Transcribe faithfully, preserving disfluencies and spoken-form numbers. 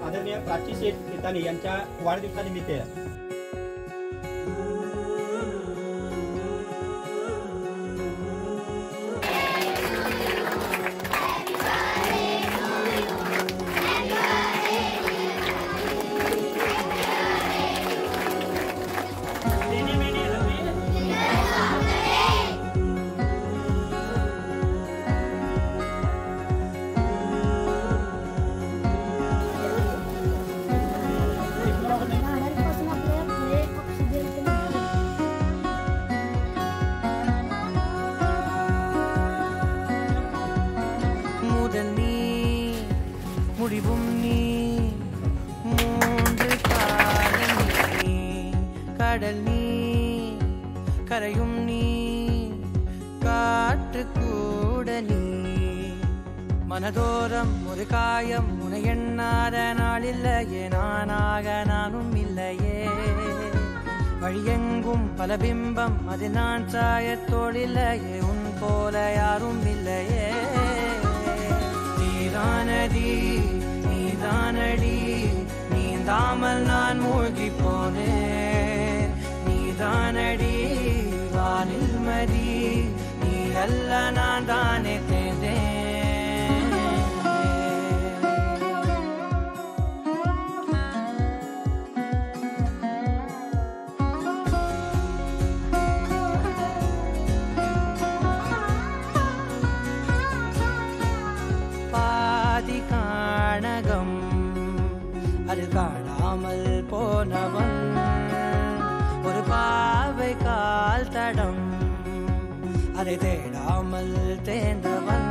आदरणीय प्राची शेठ केतानी यांच्या वाढदिवसानिमित्त முடிவும் நீ மூன்று காலம் நீ கடல் நீ கரையும் நீ காற்று கூட நீ மனதோரம் ஒரு காயம் உனை எண்ணாத நாள் இல்லையே நானாக நானும் இல்லையே வழியெங்கும் பல பிம்பம் அது நான் சாயத்தோடில்லையே உன் போல யாரும் இல்லையே நீதானடி நீதானடி நீந்தாமல் நான் மூழ்கி போனேன் நீதானடி வானில் மதி நீ அல்ல நான் தானே தேர்ந்தேன் பாதி காணகம் அது காணாமல் போனவன் ஒரு பாவை கால் தடம் அதை தேடாமல் தேர்ந்தவன்